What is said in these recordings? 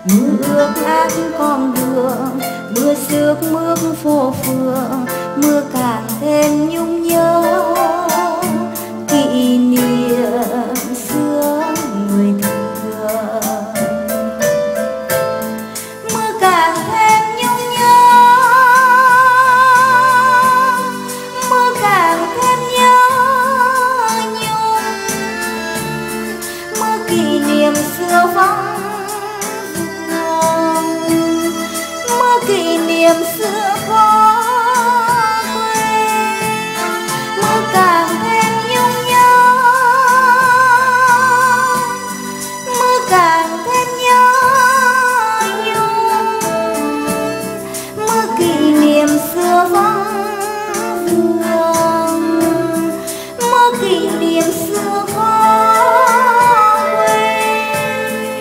mưa ướt át con đường, mưa xước mướt phố phường, mưa càng thêm nhung nhớ kỷ niệm xưa người thương. Mưa càng thêm nhung nhớ, mưa càng thêm nhớ nhung, mưa kỷ niệm xưa vắng, mưa kỷ niệm xưa khó quên. Mưa càng thêm nhung nhớ, mưa càng thêm nhớ nhung, mưa kỷ niệm xưa vắng vương, mưa kỷ niệm xưa khó quên.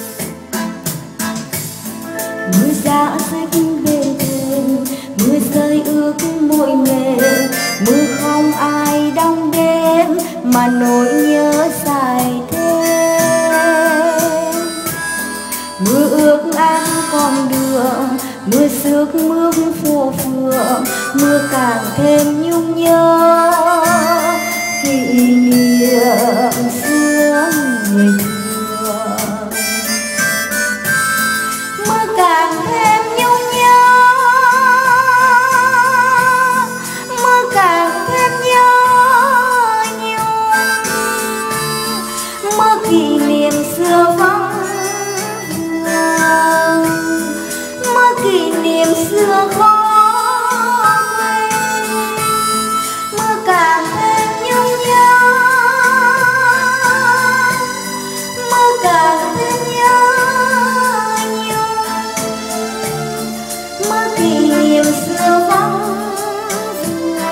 Mưa giá rách bề thềm, mưa rơi ướt môi mềm, mưa không ai đong đêm mà nỗi nhớ dài thêm. Mưa ướt át con đường, mưa xước mướt phố phường, mưa càng thêm nhung nhớ kỷ niệm xưa người thương. Mưa càng thêm nhung nhớ, mưa càng thêm nhớ nhung, mưa kỷ niệm xưa vắng vương, mưa kỷ niệm xưa khó quên. Mưa càng thêm nhung nhớ, mưa càng thêm nhớ nhung, mưa kỷ niệm xưa vắng vương,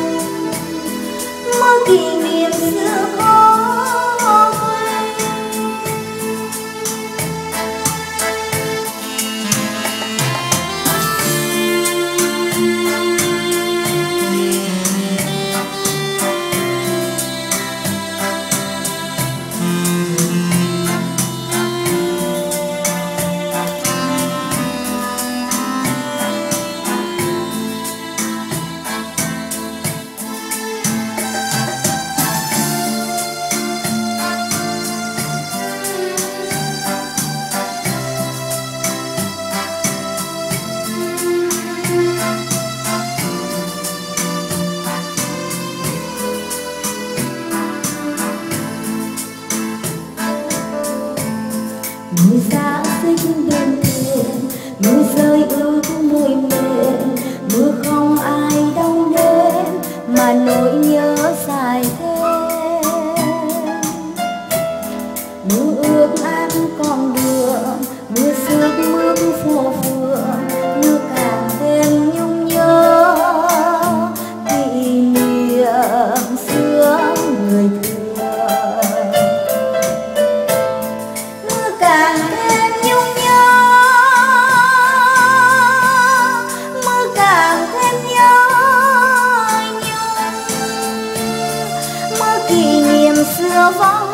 mưa kỷ niệm xưa khó quên. Mưa giá rách bên thềm, mưa rơi ướt môi mềm, mưa không ai đong đêm mà nỗi nhớ dài thêm. Mưa ướt át con đường, mưa xước mướt phố phường, mưa càng thêm nhung nhớ kỷ niệm xưa người thương. Càng thêm nhung nhớ, mưa càng thêm nhớ nhung, mưa kỷ niệm xưa vắng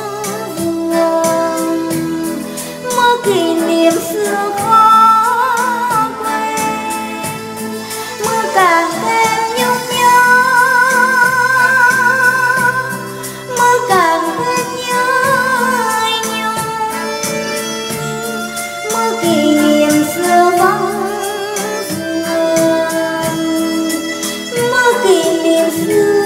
vương, mưa kỷ niệm xưa khó quên. Mưa càng thêm nhung nhớ, mưa càng thêm nhớ kỷ niệm xưa vắng vương, mưa kỷ niệm xưa